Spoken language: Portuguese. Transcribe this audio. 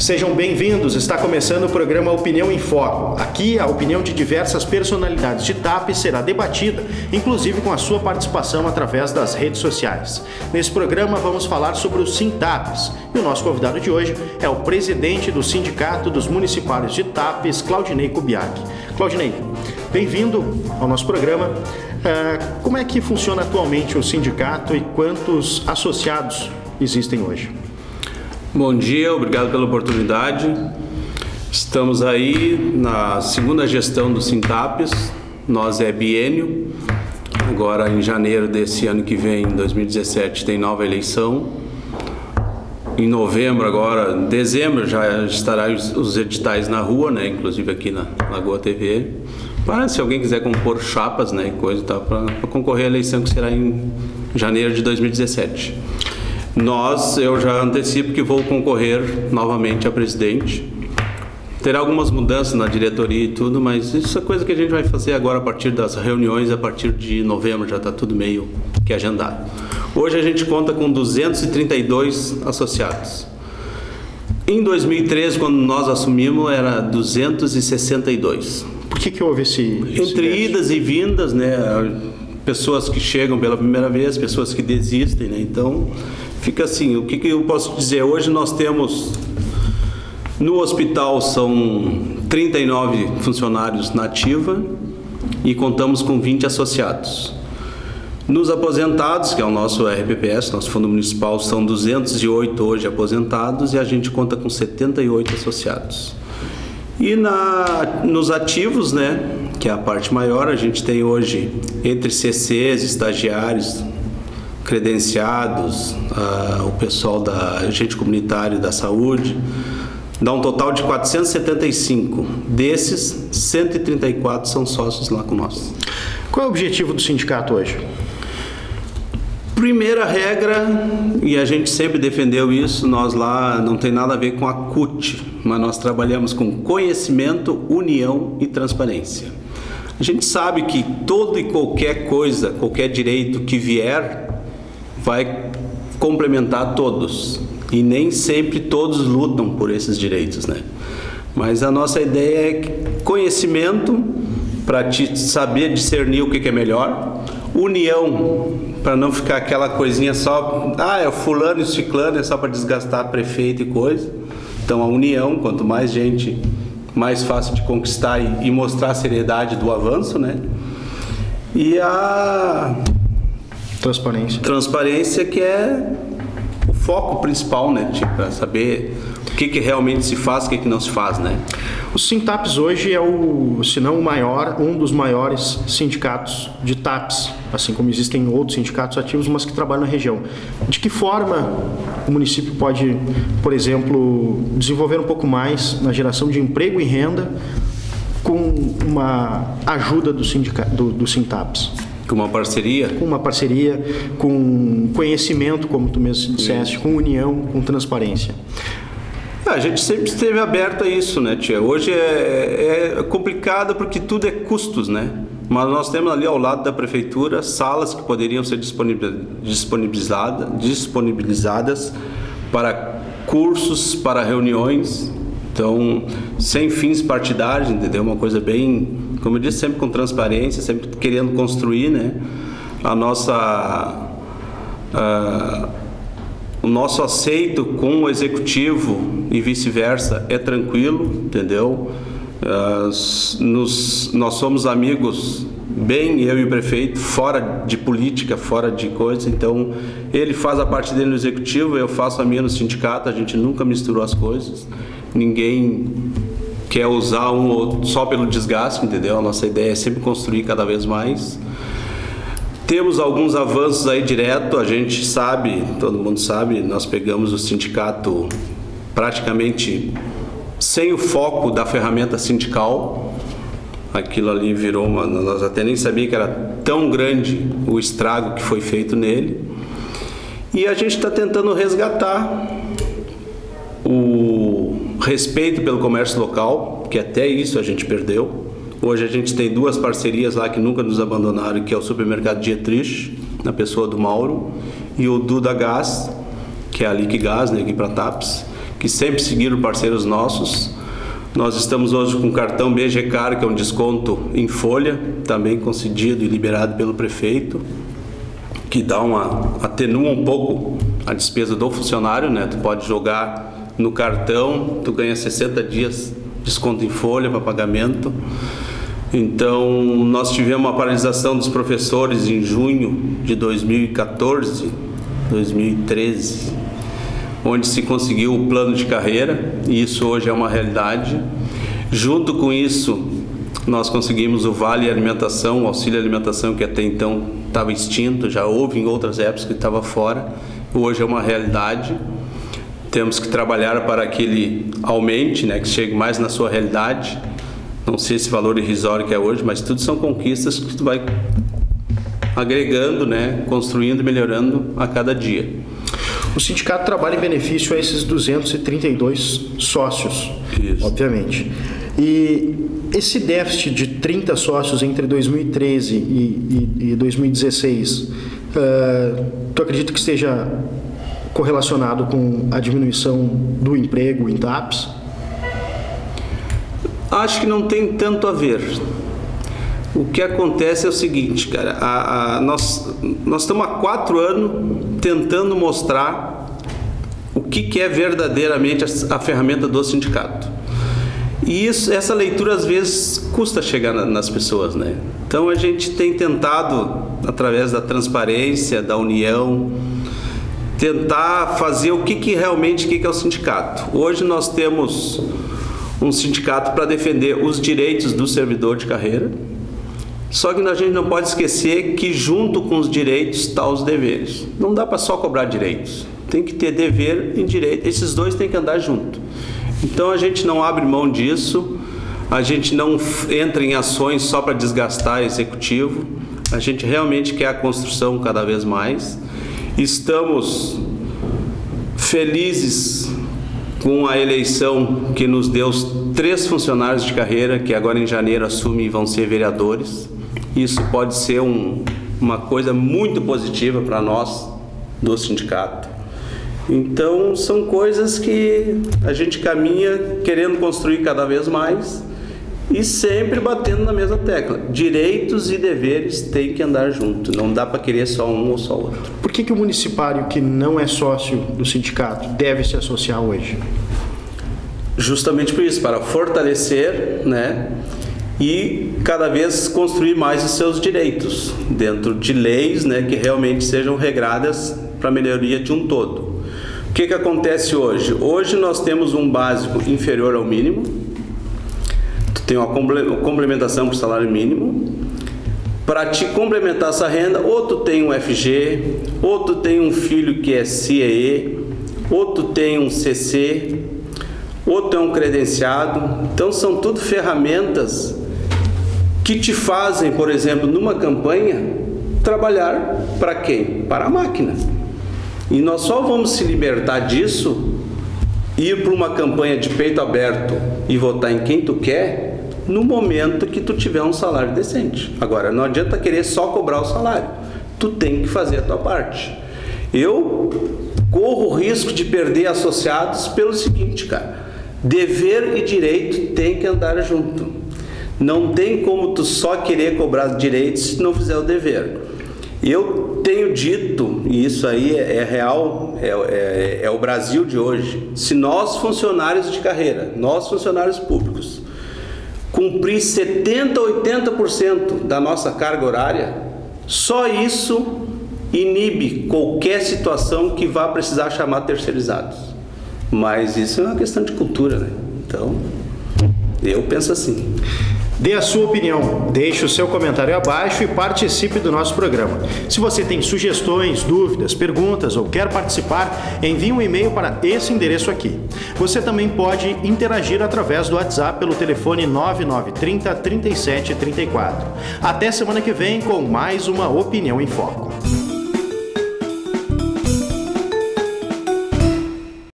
Sejam bem-vindos, está começando o programa Opinião em Foco. Aqui a opinião de diversas personalidades de TAPES será debatida, inclusive com a sua participação através das redes sociais. Nesse programa vamos falar sobre o SINTAPES e o nosso convidado de hoje é o presidente do Sindicato dos Municipários de TAPES, Claudinei Kubiak. Claudinei, bem-vindo ao nosso programa. Como é que funciona atualmente o sindicato e quantos associados existem hoje? Bom dia, obrigado pela oportunidade. Estamos aí na segunda gestão do SINTAPES, nós é biênio. Agora em janeiro desse ano que vem, 2017, tem nova eleição. Em novembro agora, em dezembro já estará os editais na rua, né? Inclusive aqui na Lagoa TV. Para se alguém quiser compor chapas, né, coisa e tal, para concorrer à eleição que será em janeiro de 2017. Eu já antecipo que vou concorrer novamente a presidente. Terá algumas mudanças na diretoria e tudo, mas isso é coisa que a gente vai fazer agora a partir das reuniões, a partir de novembro, já está tudo meio que agendado. Hoje a gente conta com 232 associados. Em 2013, quando nós assumimos, era 262. Por que houve esse Entre idas e vindas, né? Pessoas que chegam pela primeira vez, pessoas que desistem, né? Então, fica assim, o que eu posso dizer? Hoje nós temos, no hospital são 39 funcionários na ativa e contamos com 20 associados. Nos aposentados, que é o nosso RPPS, nosso Fundo Municipal, são 208 hoje aposentados e a gente conta com 78 associados. E nos ativos, né, que é a parte maior, a gente tem hoje entre CCs, estagiários, credenciados, o pessoal da agente comunitário da saúde, dá um total de 475. Desses, 134 são sócios lá com nós. Qual é o objetivo do sindicato hoje? Primeira regra, e a gente sempre defendeu isso, nós lá não tem nada a ver com a CUT, mas nós trabalhamos com conhecimento, união e transparência. A gente sabe que todo e qualquer coisa, qualquer direito que vier, vai complementar todos. E nem sempre todos lutam por esses direitos, né? Mas a nossa ideia é conhecimento, para te saber discernir o que é melhor. União, para não ficar aquela coisinha só, é o fulano e o ciclano, é só para desgastar prefeito e coisa. Então a união, quanto mais gente, mais fácil de conquistar e mostrar a seriedade do avanço, né? E a transparência que é o foco principal, né? Para saber o que realmente se faz, o que não se faz, né? O SINTAPES hoje é se não o maior, um dos maiores sindicatos de TAPES, assim como existem outros sindicatos ativos, mas que trabalham na região. De que forma o município pode, por exemplo, desenvolver um pouco mais na geração de emprego e renda com uma ajuda do SINTAPES? Com uma parceria? Com uma parceria, com conhecimento, como tu mesmo disseste, com união, com transparência. A gente sempre esteve aberto a isso, né, tia? Hoje é complicado porque tudo é custos, né? Mas nós temos ali ao lado da prefeitura salas que poderiam ser disponibilizadas para cursos, para reuniões. Então, sem fins partidários, entendeu? Uma coisa bem, como eu disse, sempre com transparência, sempre querendo construir, né? O nosso aceito com o executivo e vice-versa é tranquilo, entendeu? Nós somos amigos, bem eu e o prefeito, fora de política, fora de coisa. Então, ele faz a parte dele no executivo, eu faço a minha no sindicato, a gente nunca misturou as coisas. Ninguém quer usar um ou outro só pelo desgaste, entendeu? A nossa ideia é sempre construir cada vez mais. Temos alguns avanços aí direto, a gente sabe, todo mundo sabe, nós pegamos o sindicato praticamente sem o foco da ferramenta sindical. Aquilo ali virou nós até nem sabíamos que era tão grande o estrago que foi feito nele. E a gente está tentando resgatar o respeito pelo comércio local, que até isso a gente perdeu. Hoje a gente tem duas parcerias lá que nunca nos abandonaram, que é o Supermercado Dietrich, na pessoa do Mauro, e o Duda Gás, que é a Liquigás, né, aqui para TAPES, que sempre seguiram parceiros nossos. Nós estamos hoje com o cartão BGCar, que é um desconto em folha, também concedido e liberado pelo prefeito, que atenua um pouco a despesa do funcionário, né? Tu pode jogar no cartão, tu ganha 60 dias desconto em folha para pagamento. Então, nós tivemos uma paralisação dos professores em junho de 2014, 2013, onde se conseguiu o plano de carreira, e isso hoje é uma realidade. Junto com isso, nós conseguimos o Vale Alimentação, o auxílio alimentação, que até então estava extinto, já houve em outras épocas que estava fora, hoje é uma realidade. Temos que trabalhar para que ele aumente, né, que chegue mais na sua realidade. Não sei esse valor irrisório que é hoje, mas tudo são conquistas que tu vai agregando, né, construindo e melhorando a cada dia. O sindicato trabalha em benefício a esses 232 sócios, isso, obviamente. E esse déficit de 30 sócios entre 2013 e 2016, tu acredita que esteja correlacionado com a diminuição do emprego em TAPs? Acho que não tem tanto a ver. O que acontece é o seguinte, cara, nós estamos há 4 anos tentando mostrar o que é verdadeiramente a ferramenta do sindicato. E essa leitura às vezes custa chegar nas pessoas, né? Então a gente tem tentado, através da transparência, da união, tentar fazer o que realmente é o sindicato. Hoje nós temos um sindicato para defender os direitos do servidor de carreira, só que a gente não pode esquecer que junto com os direitos estão os deveres. Não dá para só cobrar direitos, tem que ter dever e direito, esses dois têm que andar junto. Então a gente não abre mão disso, a gente não entra em ações só para desgastar o executivo, a gente realmente quer a construção cada vez mais. Estamos felizes com a eleição que nos deu 3 funcionários de carreira, que agora em janeiro assumem e vão ser vereadores. Isso pode ser uma coisa muito positiva para nós do sindicato. Então são coisas que a gente caminha querendo construir cada vez mais e sempre batendo na mesma tecla. Direitos e deveres têm que andar junto, não dá para querer só um ou só outro. Por que o municipário que não é sócio do sindicato deve se associar hoje? Justamente por isso, para fortalecer, né, e cada vez construir mais os seus direitos dentro de leis, né, que realmente sejam regradas para a melhoria de um todo. O que acontece hoje? Hoje nós temos um básico inferior ao mínimo, tu tem uma complementação para o salário mínimo. Para te complementar essa renda, ou tu tem um FG, ou tu tem um filho que é CIE, ou tu tem um CC, ou tu é um credenciado. Então são tudo ferramentas que te fazem, por exemplo, numa campanha, trabalhar para quem? Para a máquina. E nós só vamos se libertar disso, ir para uma campanha de peito aberto e votar em quem tu quer, no momento que tu tiver um salário decente. Agora, não adianta querer só cobrar o salário. Tu tem que fazer a tua parte. Eu corro o risco de perder associados pelo seguinte, cara. Dever e direito tem que andar junto. Não tem como tu só querer cobrar direitos se não fizer o dever. Eu tenho dito, e isso aí é real, é o Brasil de hoje. Se nós, funcionários de carreira, nós, funcionários públicos, cumprir 70% a 80% da nossa carga horária, só isso inibe qualquer situação que vá precisar chamar terceirizados. Mas isso é uma questão de cultura, né? Então, eu penso assim. Dê a sua opinião, deixe o seu comentário abaixo e participe do nosso programa. Se você tem sugestões, dúvidas, perguntas ou quer participar, envie um e-mail para esse endereço aqui. Você também pode interagir através do WhatsApp pelo telefone 9930 3734. Até semana que vem com mais uma Opinião em Foco.